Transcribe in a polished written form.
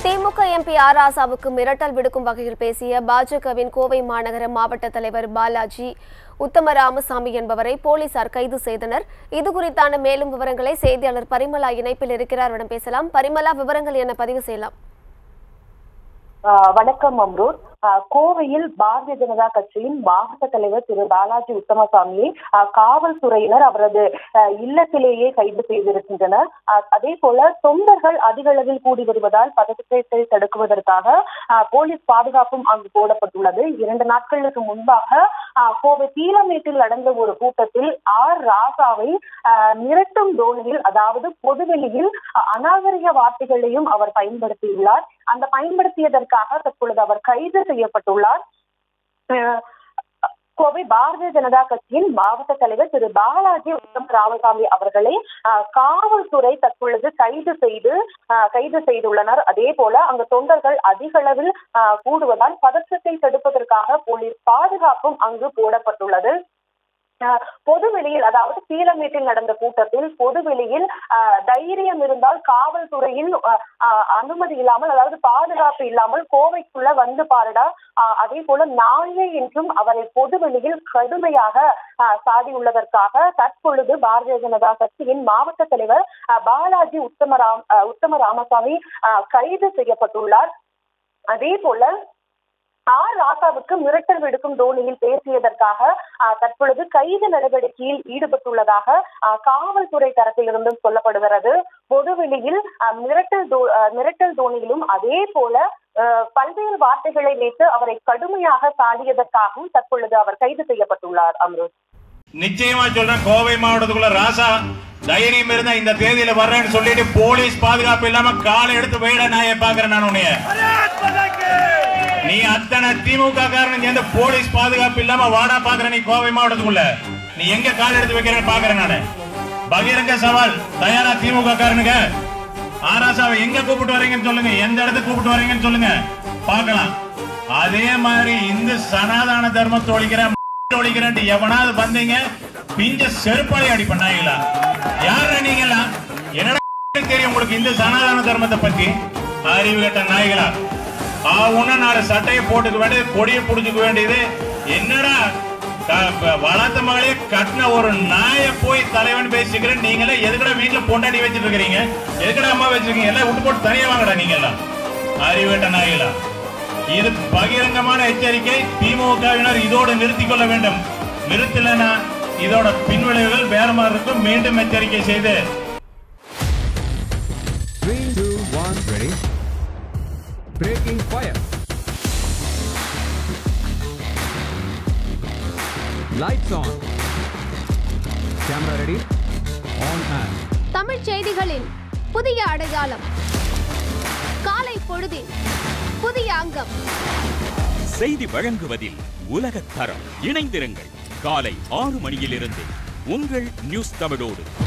திமுக MP A.Rasaவுக்கு மிரட்டல் விடுக்கும் வகையில் பேசிய பாஜகவின் கோவை மாநகர மாவட்ட தலைவர் பாலாஜி உத்தமராமசாமி என்பவரை போலீசார் கைது செய்தனர். இதுகுறித்தான மேலும் விவரங்களை செய்தியாளர் பரிமளா இணைப்பில் இருக்கிறார். பேசலாம். பரிமளா, விவரங்கள் என்ன பதிவு செய்யலாம்? வணக்கம் அம்ரூர். கோவையில் பாரதிய ஜனதா கட்சியின் மாவட்ட தலைவர் திரு பாலாஜி உத்தமசாமியை காவல்துறையினர் அவரது இல்லத்திலேயே கைது செய்திருக்கின்றனர். அதே போல தொண்டர்கள் அதிக அளவில் கூடி வருவதால் பதற்றத்தை தடுக்குவதற்காக போலீஸ் பாதுகாப்பும் அங்கு போடப்பட்டுள்ளது. 2 நாட்களுக்கு முன்பாக கோவை பீலமேட்டில் நடந்த ஒரு கூட்டத்தில் A.Rasaவை மிரட்டும் தோணியில், அதாவது பொதுவெளியில் அநாகரிக வார்த்தைகளையும் அவர் பயன்படுத்தியுள்ளார். அந்த பயன்படுத்தியதற்காக தற்பொழுது அவர் கைது செய்யப்பட்டுள்ளார். கோவை பாரதிய ஜனதா கட்சியின் மாவட்ட தலைவர் திரு பாலாஜி உத்தமராமசாமி அவர்களை காவல்துறை தற்பொழுது கைது செய்துள்ளனர். அதே போல அங்கு தொண்டர்கள் அதிக அளவில் கூடுவதால் பதற்றத்தை தடுப்பதற்காக போலீஸ் பாதுகாப்பும் அங்கு போடப்பட்டுள்ளது. பொதுவெளியில், அதாவது பீலமேட்டில் நடந்த கூட்டத்தில் பொதுவெளியில் தைரியம் இருந்தால் காவல்துறையின் அனுமதி இல்லாமல், அதாவது பாதுகாப்பு இல்லாமல் கோவைக்குள்ள வந்து பாருடா, அதே போல நாயே என்றும் அவரை பொதுவெளியில் கடுமையாக சாடியுள்ளதற்காக தற்பொழுது பாரதிய ஜனதா கட்சியின் மாவட்ட தலைவர் பாலாஜி உத்தமராமசாமி கைது செய்யப்பட்டுள்ளார். அதே போல A.Rasaவுக்கு மிரட்டல் விடுக்கும் தோணியில் பேசியதற்காக தற்பொழுது கைது நடவடிக்கையில் ஈடுபட்டுள்ளதாக காவல்துறை தரப்பிலிருந்தும் சொல்லப்படுகிறது. பொதுவெளியில் மிரட்டல் தோணியிலும் அதே போல பல்வேறு வார்த்தைகளை வைத்து அவரை கடுமையாக சாடியதற்காகவும் தற்பொழுது அவர் கைது செய்யப்பட்டுள்ளார். அம்ருத், நிச்சயமா சொல்றேன், கோவை மாவட்டத்துக்குள்ள ராசா தைரியம் இருந்தா இந்த தேதியில வர்றேன்னு சொல்லிட்டு போலீஸ் பாதுகாப்பு இல்லாம காலை எடுத்து போயிட நான் பாக்குறேன். நான் உன்னைய நீ அத்தனை திமுக காரன் சேர்ந்து போலீஸ் பாதுகாப்பு இல்லாம வாடா பாக்குற. நீ கோவை மாவட்டத்துக்குள்ள நீ எங்க கால் எடுத்து வைக்கிறேன்னு பாக்குறேன். நானு பகிரங்க சவால் தயாரா திமுக காரனுங்க. A.Rasaவை எங்க கூப்பிட்டு வரீங்கன்னு சொல்லுங்க, எந்த இடத்துக்கு கூப்பிட்டு வரீங்கன்னு சொல்லுங்க, பாக்கலாம். அதே மாதிரி இந்து சனாதன தர்மத்தை ஒழிக்கிறேன் எவனாவது வந்தீங்க பிஞ்ச செருப்பாளி அடி பண்ணாங்களா? யார நீங்களா? என்னடா தெரியும் உங்களுக்கு இந்த சனாதன தர்மத்தை பத்தி? அறிவு கட்ட நாய்களா? நாலு சட்டையை போட்டுக்க வேண்டியது, கொடியை புடிச்சுக்க வேண்டியது. என்னடா வளர்த்த மகளே கட்டின ஒரு நாயை போய் தலைவன் பேசிக்கிறேன். நீங்களே எதுக்கடா வீட்டுல பொண்டாடி வச்சிட்டு இருக்கிறீங்க? எதுக்கடா அம்மா வச்சிருக்கீங்க? எல்லாம் விட்டு போட்டு தனியா வாங்கடா நீங்க எல்லாம், அறிவேட்ட நாய்களா. இது பகிரங்கமான எச்சரிக்கை. திமுகவினர் இதோடு நிறுத்திக் கொள்ள வேண்டும். நிறுத்தலைன்னா இதோட பின்விளைவுகள் வேற மாதிரி இருக்கும். மீண்டும் எச்சரிக்கை செய்து 3, 2, 1, ready. Breaking fire. Lights on. Camera ready. On and. Tamil செய்திகளின் புதிய அடையாளம், காலை பொழுதின் புதிய அங்கம், செய்தி வழங்குவதில் உலகத் தரம். இணைந்திருங்கள் காலை 6 மணியிலிருந்து உங்கள் நியூஸ் தமிழோடு.